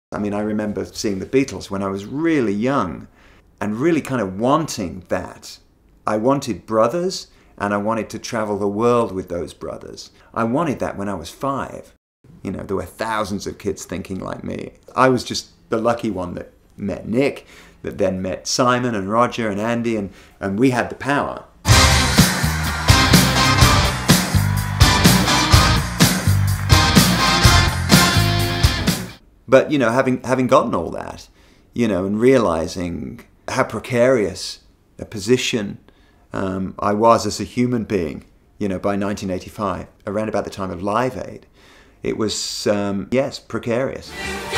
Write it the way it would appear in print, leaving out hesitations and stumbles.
I mean, I remember seeing the Beatles when I was really young and really kind of wanting that. I wanted brothers, and I wanted to travel the world with those brothers. I wanted that when I was 5. You know, there were thousands of kids thinking like me. I was just the lucky one that met Nick, that then met Simon and Roger and Andy, and we had the power. But, you know, having gotten all that, you know, and realizing how precarious a position I was as a human being, you know, by 1985, around about the time of Live Aid, it was, yes, precarious.